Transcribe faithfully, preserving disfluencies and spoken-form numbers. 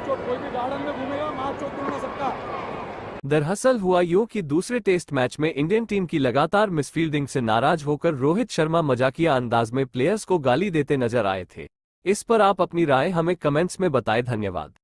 चोट, कोई भी गार्डन में घूमेगा मार चोट तोड़ना सबका। दरअसल हुआ यूं कि दूसरे टेस्ट मैच में इंडियन टीम की लगातार मिसफील्डिंग से नाराज होकर रोहित शर्मा मजाकिया अंदाज में प्लेयर्स को गाली देते नजर आए थे। इस पर आप अपनी राय हमें कमेंट्स में बताएं। धन्यवाद।